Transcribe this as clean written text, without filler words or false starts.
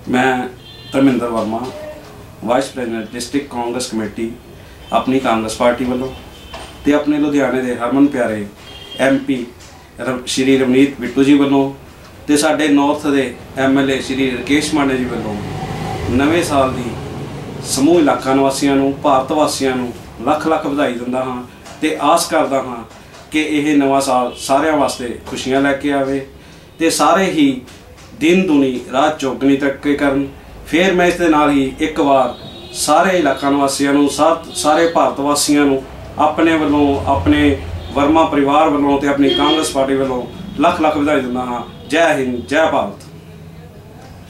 मैं Dharminder Verma vice president district Congress committee अपनी Congress party वालों ते अपने लुधियाने के हरमन प्यारे MP श्री रवनीत बिट्टू जी वालों ते साडे नॉर्थ के MLA श्री राकेश मांडे जी वालों नवे साल की समूह इलाका निवासियों नूं भारत वासियों नूं लख लख बधाई दिंदा हाँ ते आस करदा हाँ कि यह नवा साल सारिਆਂ वास्ते खुशियां लैके आवे ते सारे ही दिन दुनी रात चौगनी तरक्की करन। फिर मैं इस दे नाल ही एक बार सारे इलाका निवासियों नूं सारे भारत वासियों नूं अपने वालों अपने वर्मा परिवार वालों ते अपनी कांग्रेस पार्टी वालों लख लख बधाई दिंदा हाँ। जय हिंद जय भारत।